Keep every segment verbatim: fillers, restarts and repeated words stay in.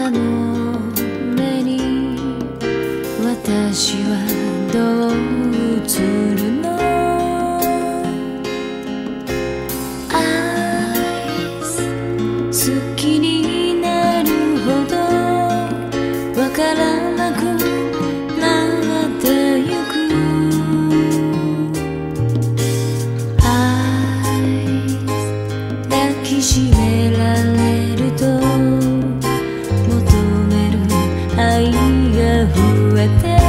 たの目に私はどう映るの？愛好きになるほどわからなくなってゆく。愛抱きしめられると求める愛が増えて、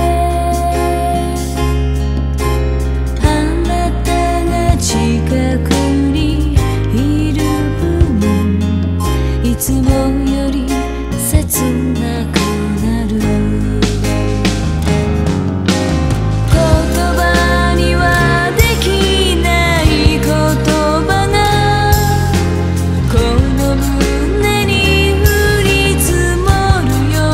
あなたが近くにいる分いつもより切なくなる。言葉にはできない言葉がこの胸に降り積もるよ。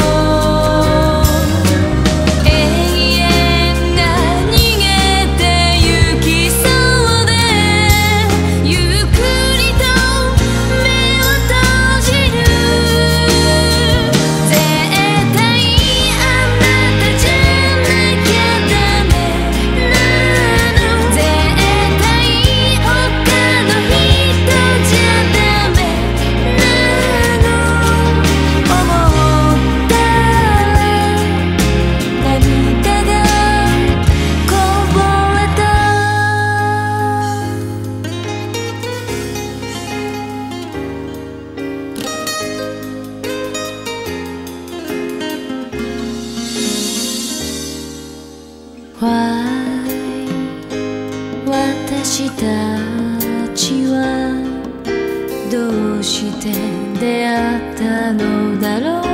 永遠が逃げてゆきそうでゆっくりと目を閉じる。絶対あなたじゃなきゃダメなの。絶対他の人じゃダメなの。思ったら涙がこぼれた。Why 私たちはどうして出会ったのだろう。